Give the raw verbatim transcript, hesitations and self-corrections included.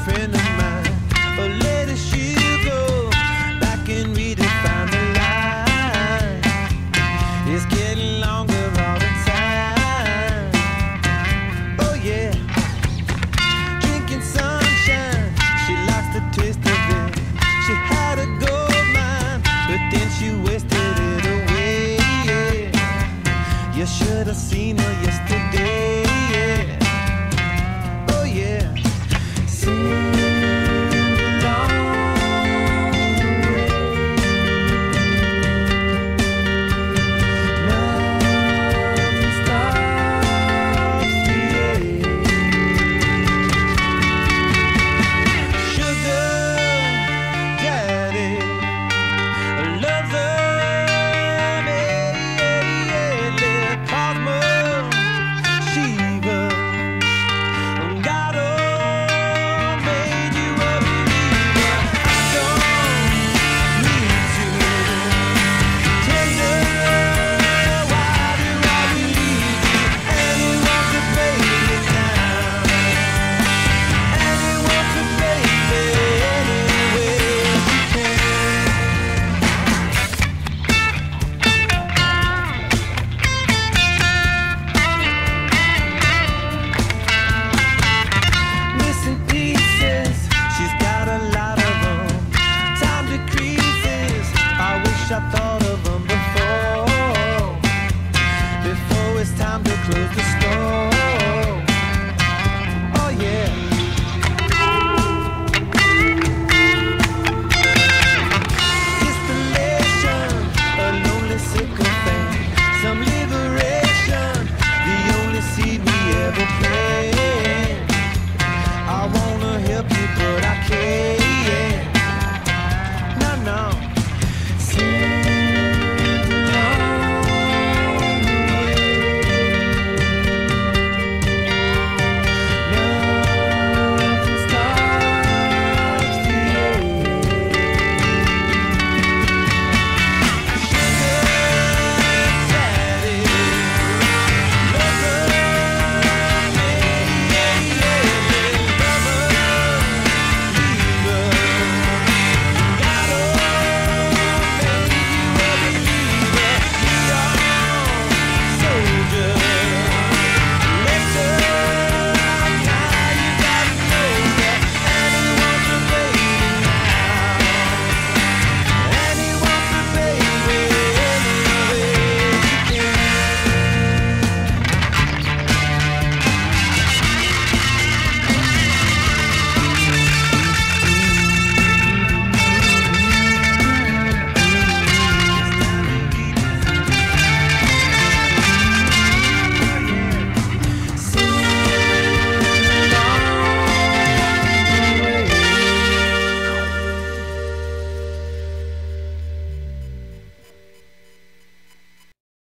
friend of mine. But later she'll go back and redefine the line. It's getting longer all the time. Oh yeah, drinking sunshine, she likes the taste of it. She had a gold mine, but then she wasted it away. Yeah, you should have seen her yesterday. Yeah. Oh yeah. Sing along the way. Nothing stops the ache. Sugar daddy loves her, yeah, Cosmo, Shiva, God oh, made you a believer. I don't need to tell you why do I believe you. And he wants to baby now, and he wants to baby anyway she can. Missing pieces, she's got a lot of them. Time decreases, I wish I thought of them before. Before it's time to close the store.